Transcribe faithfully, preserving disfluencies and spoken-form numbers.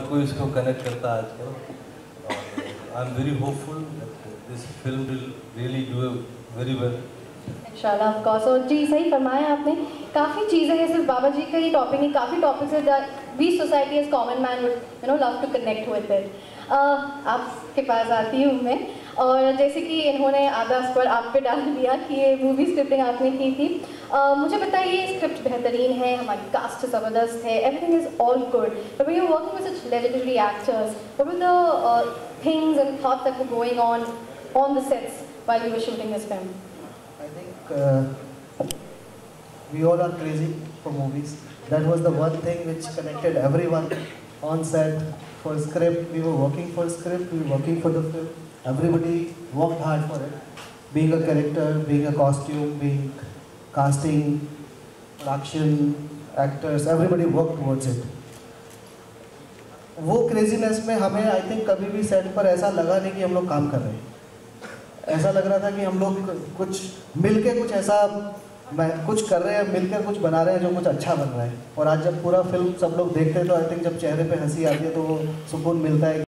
कोई इसको कनेक्ट करता है आजकल। I am very hopeful this film will really do very well इंशाल्लाह ऑफ कोर्स। और जी सही फरमाया आपने, काफ़ी चीज़ें हैं, सिर्फ बाबा जी का ही टॉपिक नहीं, काफ़ी टॉपिक्स है we society as common man would you know love to connect with it. आपके पास आती हूँ मैं, और जैसे कि इन्होंने आधा स्कोर आप पे डाल दिया कि ये मूवी स्क्रिप्टिंग आपने की थी। uh, मुझे बताइए, स्क्रिप्ट बेहतरीन है, हमारी कास्ट ज़बरदस्त है, everything is all good, but when you are working with such legendary actors, what were the things and thoughts that were going on on the sets while you were shooting this film? I think uh, we all are crazy for movies. That was the one thing which connected everyone on set. For script, we were working for script, we were working for the film. Everybody worked hard for it. Being a character, being a costume, being casting, production, actors, everybody worked towards it. वो craziness में हमें I think कभी भी set पर ऐसा लगा नहीं कि हम लोग काम कर रहे हैं। ऐसा लग रहा था कि हम लोग कुछ मिलके कुछ ऐसा मैं कुछ कर रहे हैं, मिलकर कुछ बना रहे हैं जो कुछ अच्छा बन रहा है। और आज जब पूरा फिल्म सब लोग देखते हैं तो आई थिंक जब चेहरे पे हंसी आती है तो वो सुकून मिलता है।